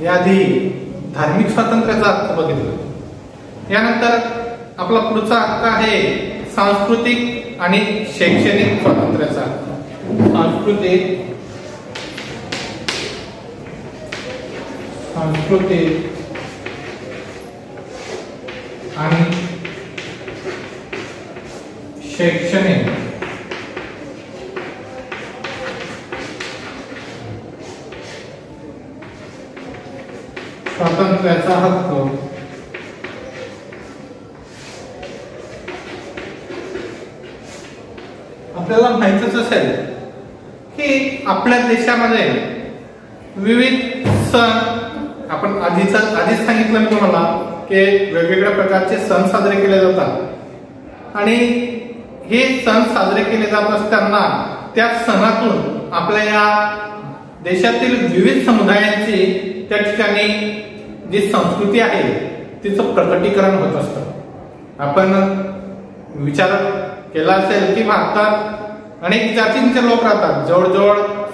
याआधी धार्मिक स्वातंत्र्याचा हक्क बघितला. यानंतर आपला पुढचा हक्क आहे सांस्कृतिक आणि शैक्षणिक स्वातंत्र्याचा हक्क. सांस्कृतिक आणि शैक्षणिक स्वातंत्र्याचा हक्क आपल्याला माहितच असेल की आपल्या देशामध्ये विविध सण, आपण आधीच सांगितलं मी तुम्हाला की वेगवेगळ्या प्रकारचे सण साजरे केले जातात आणि हे सण साजरे केले जात असताना त्या सणातून आपल्या या देशातील विविध समुदायांची त्या ठिकाणी जी संस्कृती आहे तिचं प्रकटीकरण होत असतं. आपण विचार केला असेल की भारतात अनेक जातींचे लोक राहतात. जवळजवळ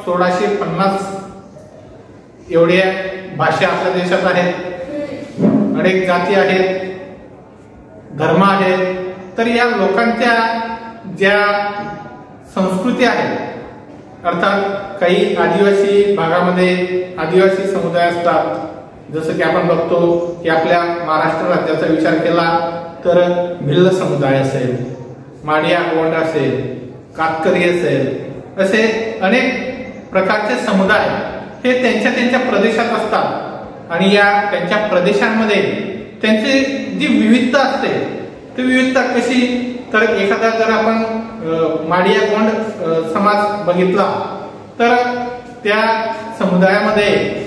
1650 एवढ्या भाषा आपल्या देशात आहेत, अनेक जाती आहेत, धर्म आहेत. तर या लोकांच्या ज्या संस्कृती आहेत, अर्थात काही आदिवासी भागामध्ये आदिवासी समुदाय असतात. जसं की आपण बघतो की आपल्या महाराष्ट्र राज्याचा विचार केला तर भिल्ल समुदाय असेल, माडिया गोंड असेल, कातकरी असेल, असे अनेक प्रकारचे समुदाय हे त्यांच्या त्यांच्या प्रदेशात असतात आणि या त्यांच्या प्रदेशांमध्ये त्यांची जी विविधता असते ती विविधता कशी, तर एखादा जर आपण माडिया गोंड समाज बघितला तर त्या समुदायामध्ये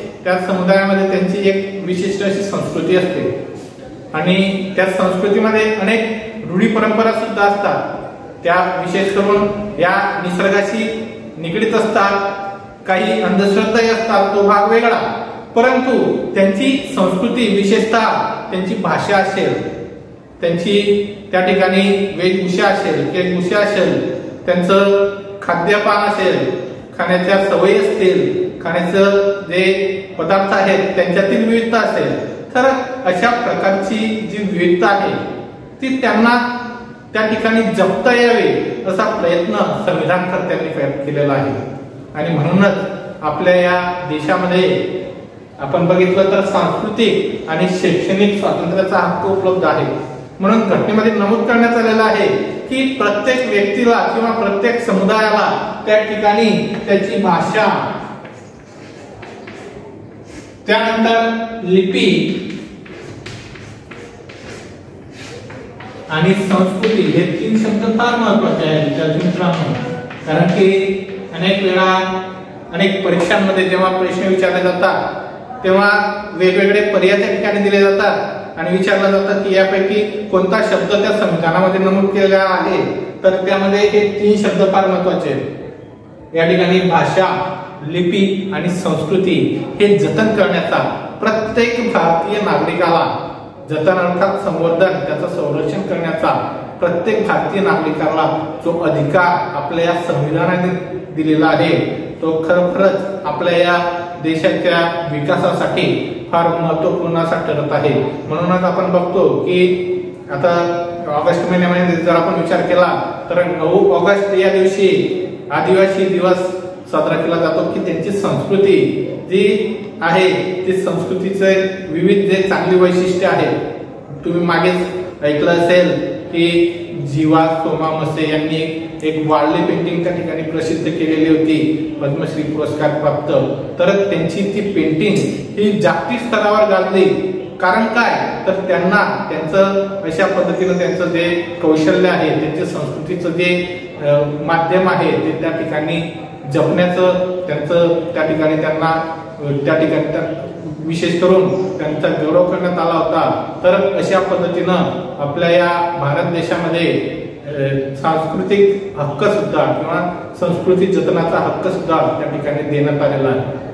त्यांची एक विशिष्ट अशी संस्कृती असते आणि त्या संस्कृतीमध्ये अनेक रूढी परंपरा सुद्धा असतात. त्या विशेष करून या निसर्गाशी निगडीत असतात. काही अंधश्रद्धाही असतात, तो भाग वेगळा. परंतु त्यांची संस्कृती, विशेषतः त्यांची भाषा असेल, त्यांची त्या ठिकाणी वेशभूषा असेल, केशभूषा असेल, त्यांचं खाद्यपान असेल, खाण्याच्या सवयी असतील, खाण्याचं जे पदार्थ आहेत त्यांच्यातील विविधता असेल, तर अशा प्रकारची जी विविधता आहे ती त्यांना त्या ठिकाणी जपता यावी असा प्रयत्न संविधानकर्त्यांनी केलेला आहे. आणि म्हणूनच आपल्या या देशामध्ये आपण बघितलं तर सांस्कृतिक आणि शैक्षणिक स्वातंत्र्याचा हक्क उपलब्ध आहे. म्हणून घटनेमध्ये नमूद करण्यात आलेलं आहे की प्रत्येक व्यक्तीला किंवा प्रत्येक समुदायाला त्या ठिकाणी त्याची भाषा, त्यानंतर लिपी आणि संस्कृती हे 3 शब्द फार महत्वाचे आहेत विद्यार्थी मित्रांनो. कारण की अनेक वेळा अनेक परीक्षांमध्ये जेव्हा प्रश्न विचारले जातात तेव्हा वेगवेगळे पर्याय त्या ठिकाणी दिले जातात आणि विचारलं जातं की यापैकी कोणता शब्द त्या संविधानामध्ये नमूद केलेला आहे, तर त्यामध्ये हे 3 शब्द फार महत्वाचे आहेत. या ठिकाणी भाषा, लिपी आणि संस्कृती हे जतन करण्याचा प्रत्येक भारतीय नागरिकाला, जतन अर्थात संवर्धन, त्याचं संरक्षण करण्याचा प्रत्येक भारतीय नागरिकाला जो अधिकार आपल्या या संविधानाने दिलेला आहे तो खरोखरच आपल्या या देशाच्या विकासासाठी फार महत्वपूर्ण असा ठरत आहे. म्हणूनच आपण बघतो की आता ऑगस्ट महिन्यामध्ये जर आपण विचार केला तर 9 ऑगस्ट या दिवशी आदिवासी दिवस साजरा केला जातो की त्यांची संस्कृती जी आहे ती संस्कृतीचे विविध जे चांगली वैशिष्ट्य आहेत. तुम्ही मागेच ऐकलं असेल की जीवा सोमा मसे यांनी एक वारली पेंटिंग त्या ठिकाणी प्रसिद्ध केलेली होती, पद्मश्री पुरस्कार प्राप्त. तर त्यांची ती पेंटिंग ही जागतिक स्तरावर गाजली. कारण काय, तर त्यांना त्यांचं अशा पद्धतीनं त्यांचं जे कौशल्य आहे, त्यांच्या संस्कृतीचं जे माध्यम आहे ते त्या ठिकाणी जपण्याचं त्यांचं त्या ठिकाणी त्यांना विशेष करून त्यांचा गौरव करण्यात आला होता. तर अशा पद्धतीनं आपल्या या भारत देशामध्ये सांस्कृतिक हक्क सुद्धा किंवा संस्कृती जतनाचा हक्क सुद्धा त्या ठिकाणी देण्यात आलेला आहे.